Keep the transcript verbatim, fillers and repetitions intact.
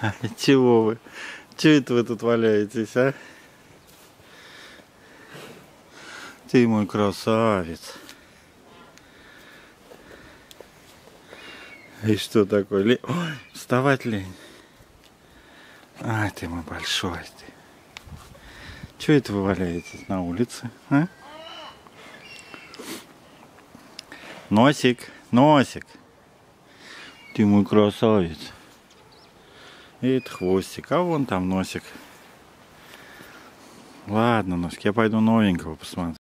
Чего вы? Чего это вы тут валяетесь, а? Ты мой красавец. И что такое? Лень? Ой, вставать лень. Ай, ты мой большой ты. Чего это вы валяетесь на улице, а? Носик, носик. Ты мой красавец. И это хвостик, а вон там носик. Ладно, носик, я пойду новенького посмотрю.